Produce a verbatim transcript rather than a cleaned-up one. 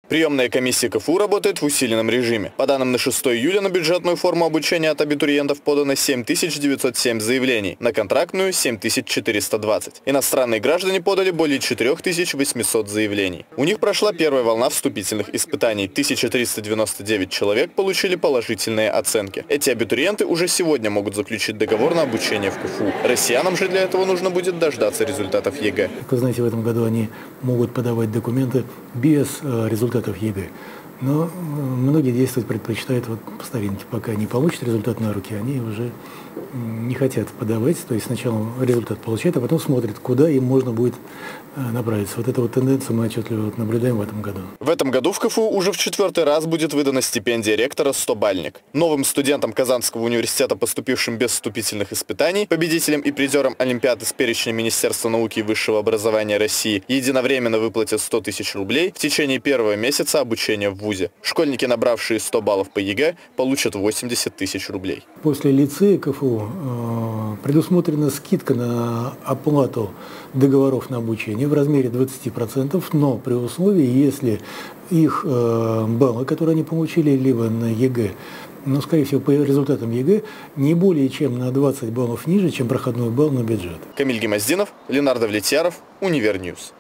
Приемная комиссия КФУ работает в усиленном режиме. По данным на шестое июля на бюджетную форму обучения от абитуриентов подано семь тысяч девятьсот семь заявлений, на контрактную – семь тысяч четыреста двадцать. Иностранные граждане подали более четырёх тысяч восьмисот заявлений. У них прошла первая волна вступительных испытаний. тысяча триста девяносто девять человек получили положительные оценки. Эти абитуриенты уже сегодня могут заключить договор на обучение в КФУ. Россиянам же для этого нужно будет дождаться результатов ЕГЭ. Вы знаете, в этом году они могут подавать документы без э, результатов ЕГЭ. Но многие действовать предпочитают вот по старинке. Пока не получат результат на руки, они уже не хотят подавать. То есть сначала результат получают, а потом смотрят, куда им можно будет направиться. Вот эту вот тенденцию мы отчетливо наблюдаем в этом году. В этом году в КФУ уже в четвертый раз будет выдана стипендия ректора «сто-бальник». Новым студентам Казанского университета, поступившим без вступительных испытаний, победителям и призерам Олимпиады с перечня Министерства науки и высшего образования России единовременно выплатят сто тысяч рублей в течение первого месяца обучения в вузе. Школьники, набравшие сто баллов по ЕГЭ, получат восемьдесят тысяч рублей. После лицея КФУ э, предусмотрена скидка на оплату договоров на обучение в размере двадцати процентов, но при условии, если их э, баллы, которые они получили, либо на ЕГЭ, но, скорее всего, по результатам ЕГЭ, не более чем на двадцать баллов ниже, чем проходной балл на бюджет. Камиль Гемоздинов, Ленардо Влетьяров, Универньюз.